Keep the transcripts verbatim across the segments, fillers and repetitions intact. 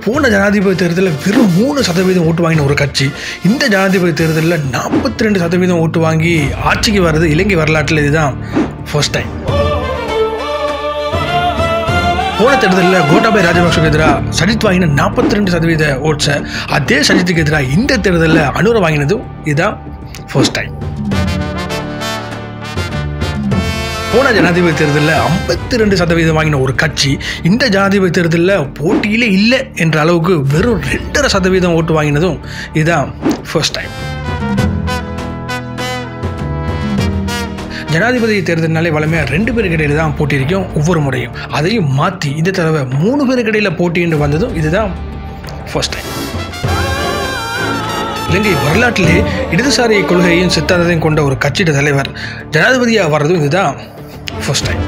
போன ஜனாதிபதி தேர்தலில் வெறும் மூணு சதவீதம் ஓட்டு வாங்கின ஒரு கட்சி இந்த ஜனாதிபதி தேர்தலில் நாற்பத்தி ரெண்டு சதவீதம் ஓட்டு வாங்கி ஆட்சிக்கு வர்றது இலங்கை வரலாற்றில் இதுதான் ஃபர்ஸ்ட் டைம். போன தேர்தலில் கோட்டாபய ராஜபக்ஷக்கு எதிராக சஜித் வாங்கின நாற்பத்தி ரெண்டு சதவீத ஓட்ஸை அதே சஜித்துக்கு எதிராக இந்த தேர்தலில் அனுர வாங்கினதும் இதுதான் ஃபர்ஸ்ட் டைம். போன ஜனாதிபதி தேர்தலில் ஐம்பத்தி ரெண்டு சதவீதம் வாங்கின ஒரு கட்சி இந்த ஜனாதிபதி தேர்தலில் போட்டியிலே இல்லை என்ற அளவுக்கு வெறும் ரெண்டரை சதவீதம் ஓட்டு வாங்கினதும் இதுதான் ஃபர்ஸ்ட் டைம். ஜனாதிபதி தேர்தல்னாலே வளமையாக ரெண்டு பேருக்கு இடையில தான் போட்டி இருக்கும் ஒவ்வொரு முறையும். அதையும் மாற்றி இந்த தடவை மூணு பேருக்கு இடையில போட்டி என்று வந்ததும் இதுதான் ஃபர்ஸ்ட் டைம். இலங்கை வரலாற்றிலே இடதுசாரி கொள்கையையும் சித்தாந்தத்தையும் கொண்ட ஒரு கட்சியோட தலைவர் ஜனாதிபதியாக வர்றதும் இதுதான் ஃபர்ஸ்ட் டைம்.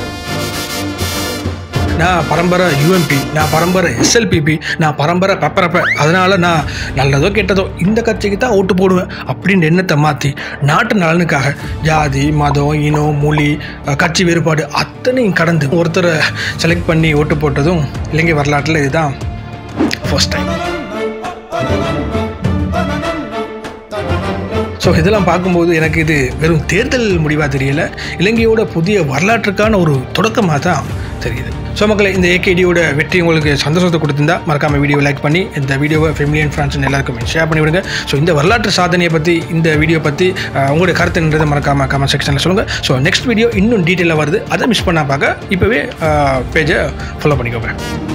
நான் பரம்பரை யூஎம்பி, நான் பரம்பரை எஸ்எல்பிபி, நான் பரம்பரை பெப்பரப்ப, அதனால் நான் நல்லதோ கெட்டதோ இந்த கட்சிக்கு தான் ஓட்டு போடுவேன் அப்படின்ற எண்ணத்தை மாற்றி நாட்டு நலனுக்காக ஜாதி மதம் இனம் மொழி கட்சி வேறுபாடு அத்தனையும் கடந்து ஒருத்தரை செலக்ட் பண்ணி ஓட்டு போட்டதும் இலங்கை வரலாற்றில் இதுதான் ஃபர்ஸ்ட் டைம். ஸோ இதெல்லாம் பார்க்கும்போது எனக்கு இது வெறும் தேர்தல் முடிவாக தெரியல, இலங்கையோட புதிய வரலாற்றுக்கான ஒரு தொடக்கமாக தான் தெரியுது. ஸோ மக்களை, இந்த ஏகேடியோட வெற்றி உங்களுக்கு சந்தோஷத்தை கொடுத்திருந்தா மறக்காமல் வீடியோ லைக் பண்ணி இந்த வீடியோவை ஃபேமிலி அண்ட் ஃப்ரெண்ட்ஸ் எல்லாருக்குமே ஷேர் பண்ணிவிடுங்க. ஸோ இந்த வரலாற்று சாதனையை பற்றி இந்த வீடியோ பற்றி உங்களுடைய கருத்துன்றதை மறக்காமல் கமெண்ட் செக்ஷனில் சொல்லுங்கள். ஸோ நெக்ஸ்ட் வீடியோ இன்னும் டீட்டெயிலாக வருது, அதை மிஸ் பண்ணால் பார்க்க இப்போவே பேஜை ஃபாலோ பண்ணிக்கோங்க.